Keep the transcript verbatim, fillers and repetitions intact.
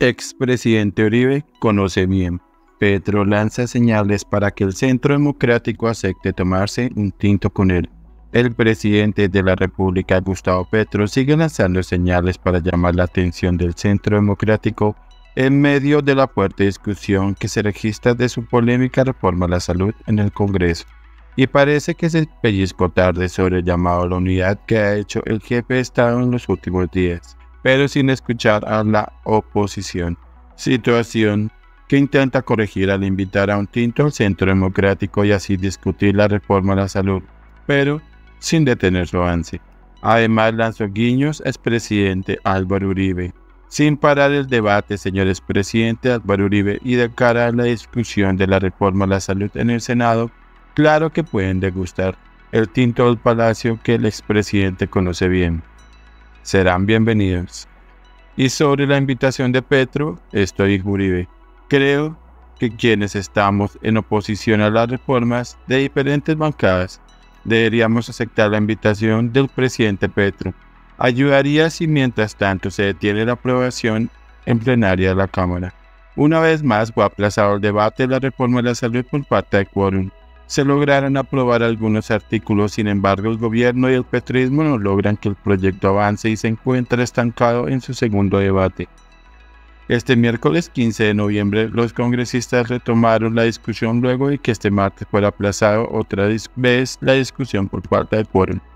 Expresidente Uribe conoce bien. Petro lanza señales para que el Centro Democrático acepte tomarse un tinto con él. El presidente de la República, Gustavo Petro, sigue lanzando señales para llamar la atención del Centro Democrático en medio de la fuerte discusión que se registra de su polémica reforma a la salud en el Congreso. Y parece que se pellizcó tarde sobre el llamado a la unidad que ha hecho el jefe de Estado en los últimos días, pero sin escuchar a la oposición. Situación que intenta corregir al invitar a un tinto al Centro Democrático y así discutir la reforma a la salud, pero sin detener su avance. Además lanzó guiños al expresidente Álvaro Uribe. Sin parar el debate, señor expresidente Álvaro Uribe, y de cara a la discusión de la reforma a la salud en el Senado, claro que pueden degustar el tinto del Palacio que el expresidente conoce bien. Serán bienvenidos. Y sobre la invitación de Petro, esto dijo Uribe: creo que quienes estamos en oposición a las reformas de diferentes bancadas deberíamos aceptar la invitación del presidente Petro. Ayudaría si mientras tanto se detiene la aprobación en plenaria de la Cámara. Una vez más fue aplazado el debate de la reforma de la salud por falta de quórum. Se lograron aprobar algunos artículos, sin embargo el gobierno y el petrismo no logran que el proyecto avance y se encuentra estancado en su segundo debate. Este miércoles quince de noviembre los congresistas retomaron la discusión luego de que este martes fuera aplazado otra vez la discusión por falta de quórum.